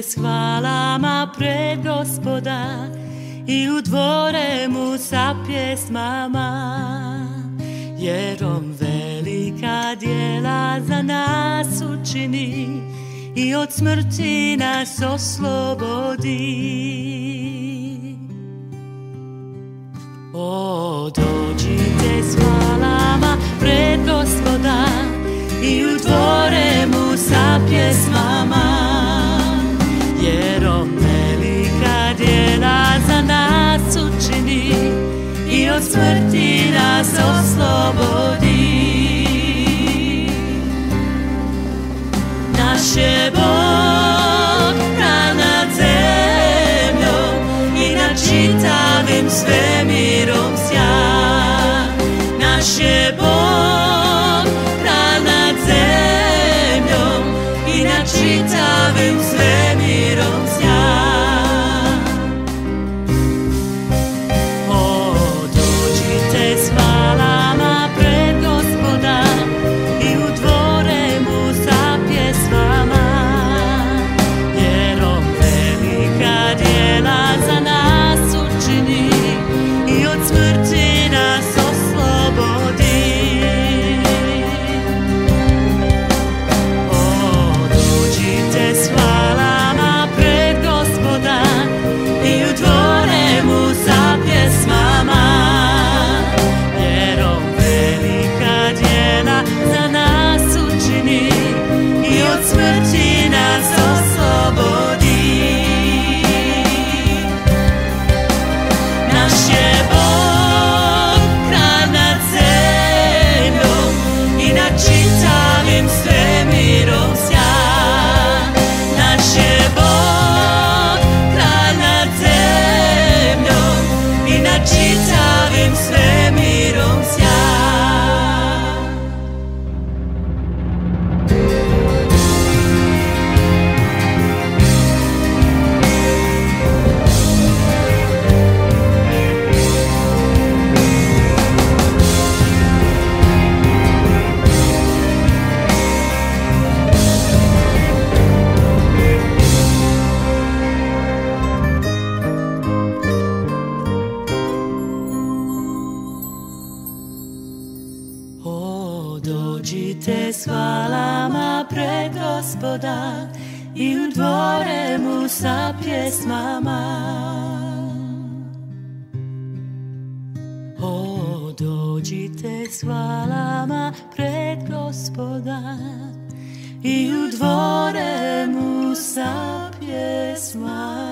s hvalama pred Gospoda i u dvore mu sa pjesmama, jer on velika djela za nas učini i od smrti nas oslobodi. O, dođite s hvalama pred Gospoda i u dvore mu sa pjesmama, jer on velika djela za nas učini i od smrti nas oslobodi. Naš je Bog kralj nad zemljom i nad čitavim svemirom sja. Naš je Bog kralj nad zemljom i nad čitavim svemirom sja. O, dođite s hvalama pred Gospoda i u dvore mu sa pjesmama, jer on velika djela za nas učini i od smrti nas oslobodi. O, dođite s hvalama pred Gospoda i u dvore mu sa pjesmama, jer on velika djela za nas učini i od smrti nas oslobodi. Naš je Bog kralj nad zemljom i nad čitavim svemirom sja. Naš je Bog kralj nad zemljom i nad čitavim svemirom sja. O, dođite s hvalama pred Gospoda i u dvore mu sa pjesmama. O, dođite s hvalama pred Gospoda i u dvore mu sa pjesmama.